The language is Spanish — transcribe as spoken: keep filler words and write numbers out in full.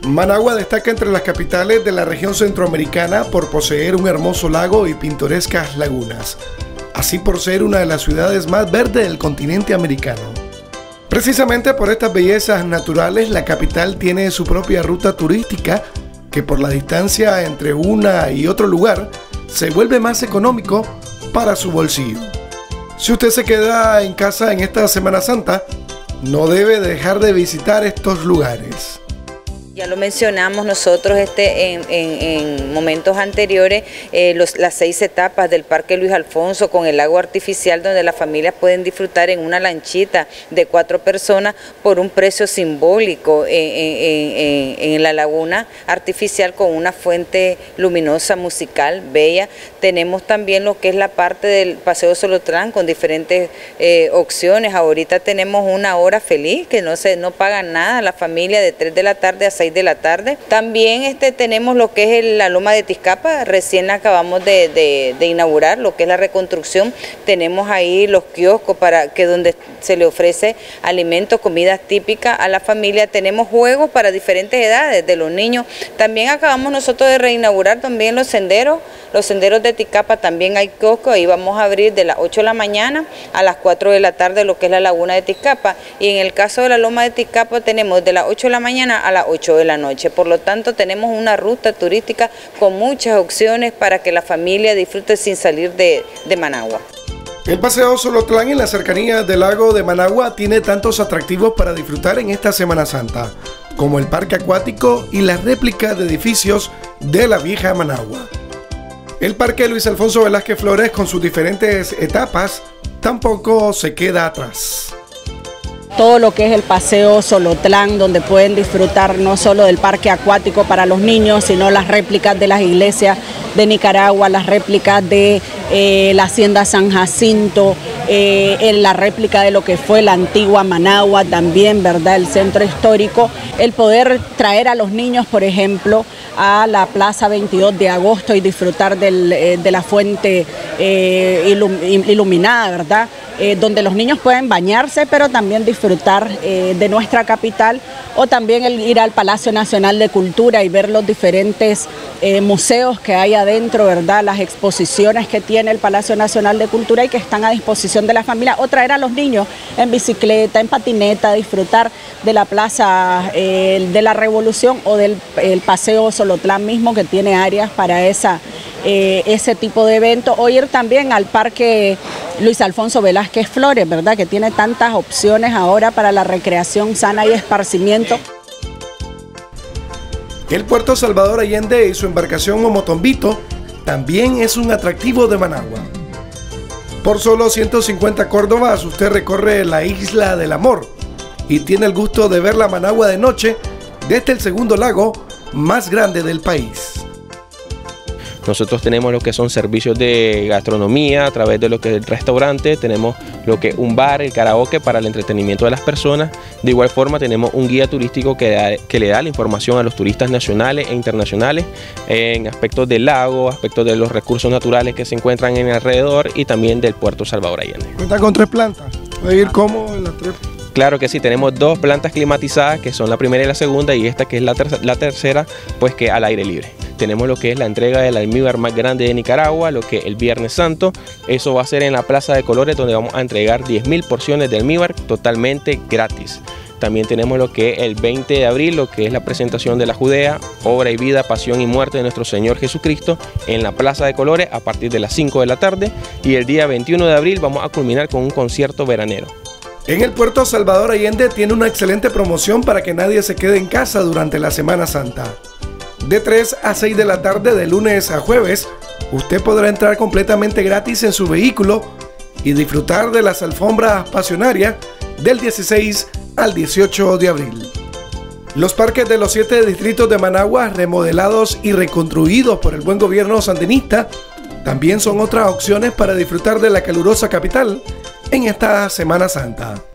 Managua destaca entre las capitales de la región centroamericana por poseer un hermoso lago y pintorescas lagunas, así por ser una de las ciudades más verdes del continente americano. Precisamente por estas bellezas naturales, la capital tiene su propia ruta turística que por la distancia entre una y otro lugar se vuelve más económico para su bolsillo. Si usted se queda en casa en esta Semana Santa, no debe dejar de visitar estos lugares. Ya lo mencionamos nosotros este, en, en, en momentos anteriores, eh, los, las seis etapas del Parque Luis Alfonso con el lago artificial donde las familias pueden disfrutar en una lanchita de cuatro personas por un precio simbólico en, en, en, en la laguna artificial con una fuente luminosa, musical, bella. Tenemos también lo que es la parte del Paseo Solotlán con diferentes eh, opciones. Ahorita tenemos una hora feliz que no, se, no pagan nada la familia de tres de la tarde a seis de la tarde. También este, tenemos lo que es el, la Loma de Tizcapa, recién acabamos de, de, de inaugurar lo que es la reconstrucción. Tenemos ahí los kioscos para que donde se le ofrece alimentos, comidas típicas a la familia. Tenemos juegos para diferentes edades de los niños. También acabamos nosotros de reinaugurar también los senderos, los senderos de Tizcapa, también hay kioscos, ahí vamos a abrir de las ocho de la mañana a las cuatro de la tarde lo que es la Laguna de Tizcapa, y en el caso de la Loma de Tizcapa tenemos de las ocho de la mañana a las ocho de la noche. Por lo tanto, tenemos una ruta turística con muchas opciones para que la familia disfrute sin salir de, de Managua. El Paseo Solotlán en la cercanía del lago de Managua tiene tantos atractivos para disfrutar en esta Semana Santa, como el parque acuático y la réplica de edificios de la vieja Managua. El Parque Luis Alfonso Velázquez Flores, con sus diferentes etapas, tampoco se queda atrás. Todo lo que es el Paseo Solotlán, donde pueden disfrutar no solo del parque acuático para los niños, sino las réplicas de las iglesias de Nicaragua, las réplicas de eh, la Hacienda San Jacinto, eh, en la réplica de lo que fue la antigua Managua también, ¿verdad? El centro histórico. El poder traer a los niños, por ejemplo, a la Plaza veintidós de agosto y disfrutar del, eh, de la fuente eh, ilum, iluminada, ¿verdad? Eh, donde los niños pueden bañarse, pero también disfrutar eh, de nuestra capital, o también el ir al Palacio Nacional de Cultura y ver los diferentes eh, museos que hay adentro, ¿verdad? Las exposiciones que tiene el Palacio Nacional de Cultura y que están a disposición de la familia, o traer a los niños en bicicleta, en patineta, disfrutar de la Plaza eh, de la Revolución o del el Paseo Solotlán mismo, que tiene áreas para esa, eh, ese tipo de eventos, o ir también al Parque Luis Alfonso Velázquez Flores, ¿verdad? Que tiene tantas opciones ahora para la recreación sana y esparcimiento. El puerto Salvador Allende y su embarcación Momotombito también es un atractivo de Managua. Por solo ciento cincuenta córdobas usted recorre la Isla del Amor y tiene el gusto de ver la Managua de noche desde el segundo lago más grande del país. Nosotros tenemos lo que son servicios de gastronomía a través de lo que es el restaurante, tenemos lo que es un bar, el karaoke para el entretenimiento de las personas. De igual forma tenemos un guía turístico que, da, que le da la información a los turistas nacionales e internacionales en aspectos del lago, aspectos de los recursos naturales que se encuentran en el alrededor y también del puerto Salvador Allende. ¿Cuenta con tres plantas? ¿Puede ir cómodo en las tres? Claro que sí, tenemos dos plantas climatizadas que son la primera y la segunda, y esta que es la, ter la tercera, pues que al aire libre. Tenemos lo que es la entrega del almíbar más grande de Nicaragua, lo que es el Viernes Santo. Eso va a ser en la Plaza de Colores, donde vamos a entregar diez mil porciones de almíbar totalmente gratis. También tenemos lo que es el veinte de abril, lo que es la presentación de la Judea, obra y vida, pasión y muerte de nuestro Señor Jesucristo en la Plaza de Colores a partir de las cinco de la tarde. Y el día veintiuno de abril vamos a culminar con un concierto veranero. En el puerto Salvador Allende tiene una excelente promoción para que nadie se quede en casa durante la Semana Santa. De tres a seis de la tarde de lunes a jueves, usted podrá entrar completamente gratis en su vehículo y disfrutar de las alfombras pasionarias del dieciséis al dieciocho de abril. Los parques de los siete distritos de Managua, remodelados y reconstruidos por el buen gobierno sandinista, también son otras opciones para disfrutar de la calurosa capital en esta Semana Santa.